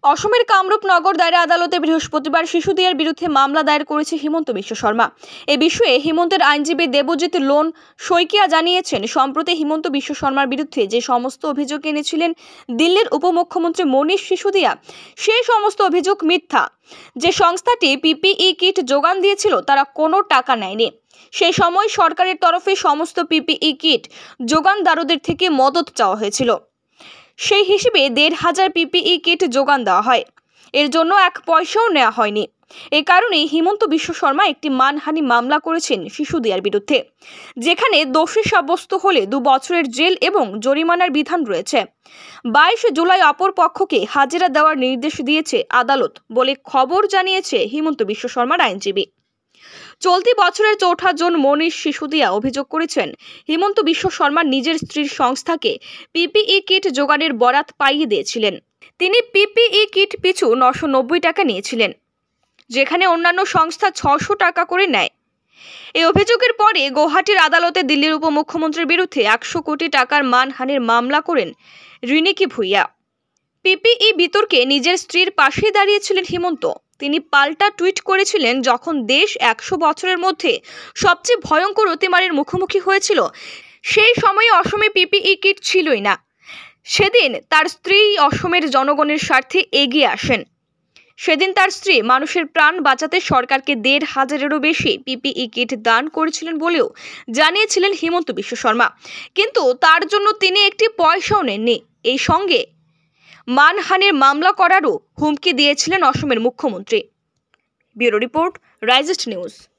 অসমের কামরূপ নগর দায়রা আদালতে বৃহস্পতিবার শিশুদের বিরুদ্ধে মামলা দায়ের করেছে হিমন্ত বিশ্ব শর্মা। এ বিষয়ে হিমন্তের আইনজীবী দেবজিৎ লোন শইকিয়া জানিয়েছেন, সম্প্রতি হিমন্ত বিশ্ব শর্মার বিরুদ্ধে যে সমস্ত অভিযোগ এনেছিলেন দিল্লির উপমুখ্যমন্ত্রী মনীষ সিসোদিয়া, সেই সমস্ত অভিযোগ মিথ্যা। যে সংস্থাটি পিপিই কিট যোগান দিয়েছিল তারা কোনো টাকা নেয়নি। সেই সময় সরকারের তরফে সমস্ত পিপিই কিট যোগানদারদের থেকে মদত চাওয়া হয়েছিল। সেই হিসেবে ১,৫০০ পিপিই কিট যোগান দেওয়া হয়। এর জন্য এক পয়সাও নেওয়া হয়নি। এই কারণেই হিমন্ত বিশ্ব শর্মা একটি মানহানি মামলা করেছেন সিসোদিয়ার বিরুদ্ধে, যেখানে দোষী সাব্যস্ত হলে ২ বছরের জেল এবং জরিমানার বিধান রয়েছে। ২২ জুলাই অপর পক্ষকে হাজিরা দেওয়ার নির্দেশ দিয়েছে আদালত বলে খবর জানিয়েছে হিমন্ত বিশ্ব শর্মার আইনজীবী। চলতি বছরের ৪ জুন মনীষ সিসোদিয়া অভিযোগ করেছেন, হিমন্ত বিশ্ব শর্মা নিজের স্ত্রীর সংস্থাকে পিপিই কিট জোগানের বরাত পাইয়ে দিয়েছিলেন। তিনি পিপিই কিট পিছু ৯৯০ টাকা নিয়েছিলেন, যেখানে অন্যান্য সংস্থা ৬০০ টাকা করে নেয়। এই অভিযোগের পরে গৌহাটির আদালতে দিল্লির উপমুখ্যমন্ত্রীর বিরুদ্ধে ১০০ কোটি টাকার মানহানির মামলা করেন রিনিকি ভুইয়া। পিপিই বিতর্কে নিজের স্ত্রীর পাশেই দাঁড়িয়েছিলেন হিমন্ত। তিনি পাল্টা টুইট করেছিলেন, যখন দেশ ১০০ বছরের মধ্যে সবচেয়ে ভয়ঙ্কর অতিমারির মুখোমুখি হয়েছিল, সেই সময়ে অসমে পিপিই কিট ছিলই না। সেদিন তার স্ত্রী অসমের জনগণের স্বার্থে এগিয়ে আসেন। সেদিন তার স্ত্রী মানুষের প্রাণ বাঁচাতে সরকারকে ১,৫০০-এরও বেশি পিপিই কিট দান করেছিলেন বলেও জানিয়েছিলেন হিমন্ত বিশ্ব শর্মা। কিন্তু তার জন্য তিনি একটি পয়সাও নেননি। এই সঙ্গে মানহানির মামলা করারও হুমকি দিয়েছিলেন অসমের মুখ্যমন্ত্রী। ব্যুরো রিপোর্ট, রাইজিস্ট নিউজ।